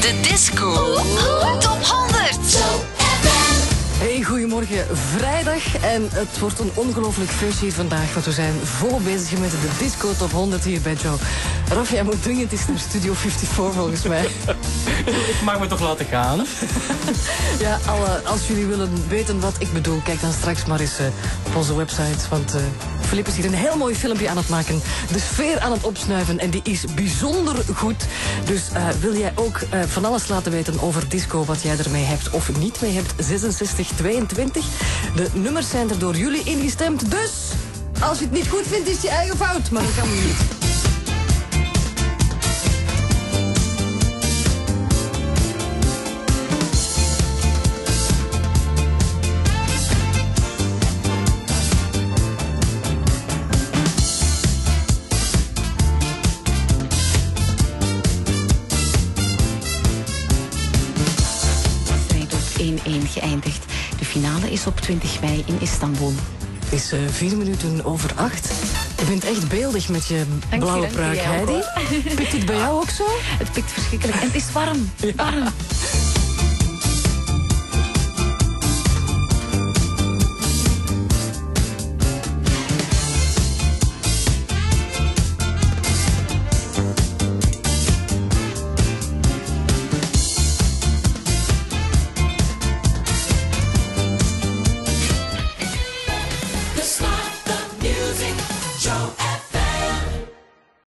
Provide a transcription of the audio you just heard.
De disco top 100. Hey, goedemorgen. Vrijdag en het wordt een ongelooflijk feestje hier vandaag, want we zijn volop bezig met de disco top 100 hier bij Joe. Raf, jij moet dringend eens naar Studio 54 volgens mij. Ik mag me toch laten gaan? Ja, als jullie willen weten wat ik bedoel, kijk dan straks maar eens op onze website, want Filip is hier een heel mooi filmpje aan het maken, de sfeer aan het opsnuiven en die is bijzonder goed. Dus wil jij ook van alles laten weten over disco, wat jij ermee hebt of niet mee hebt, 6622. De nummers zijn er door jullie ingestemd, dus als je het niet goed vindt is het je eigen fout, maar dat kan nu niet. Geëindigd. De finale is op 20 mei in Istanbul. Het is 4 minuten over 8. Je bent echt beeldig met je blauwe pruik, Heidi. Pikt het bij jou ook zo? Het pikt verschrikkelijk en het is warm. Ja. Warm.